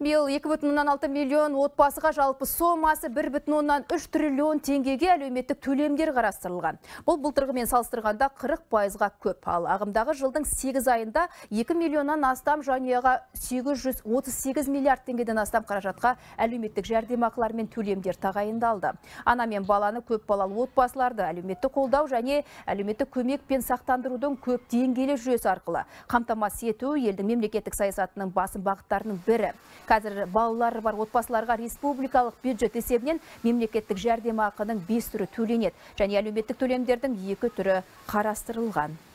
Биыл 2,6 миллион отбасыға жалпы сомасы 1,3 триллион теңгеге әлеуметтік төлемдер қарастырылған. Бұл былтырғымен салыстырғанда 40%-ға көп. Ал ағымдағы жылдың 8 айында 2 миллионнан астам жанұяға 838 миллиард теңгеден астам қаражатқа әлеуметтік жәрдемақылар мен төлемдер тағайындалды. Ана мен баланы көп балалы отбасыларды әлеуметтік қолдау және әлеуметтік көмек пен сақтандырудың көп деңгейлі жүйесі арқылы қамтамасыз ету елдің мемлекеттік саясатының басым бағыттарының бірі. Қазір балалары бар отбасыларға республикалық бюджет есебінен мемлекеттік жәрдемақының 5 түрі төленеді және әлеуметтік төлемдердің 2 түрі қарастырылған.